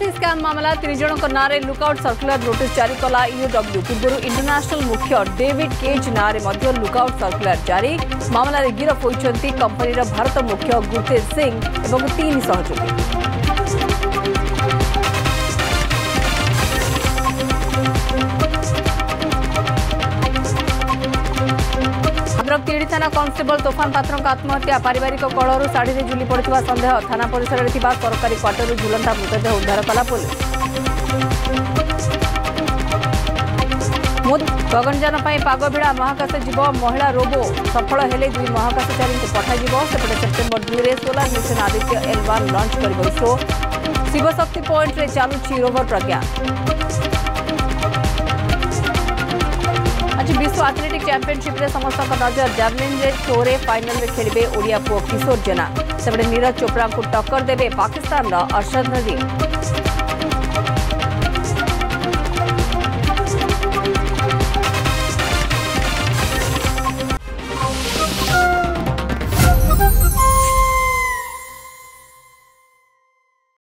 SSC scam मामला 3 जनों नारे लुकआउट सर्कुलर नोटिस जारी कला ईओडब्ल्यू। पूर्व इंटरनेशनल मुख्य डेविड केज नारे लुकआउट सर्कुलर जारी। मामला गिरफ होती कंपनी भारत मुख्य गुरतेज सिंह और 3 सहयोगी। भद्रक तीड़ी थाना कांस्टेबल तोफान पात्र आत्महत्या। पारिवारिक कलह शाढ़ी में झुली पड़ता सन्देह। थाना परिसर में सरकारी क्वार्टर झुलंता मृतदेह उद्धार कला पुलिस। गगनयान पागभिड़ा महाकाश जीव महिला रोबो सफल हेले 2 महाकाशचारी को पठाଯିव। सेपटे सेप्टेम्बर 2 में solar mission Aditya L1 lunch कर इसरो। शिवशक्ति पॉइंट रे चलुची रोवर प्रज्ञा। आज विश्व एथलेटिक चैंपियनशिप रे समस्त नजर जैवलिन रे थ्रो रे फाइनल रे खेलिबे ओडिया पुओ किशोर जेना। सेपटे नीरज चोपड़ा को टक्कर देबे पाकिस्तान रा अरशद नदीम।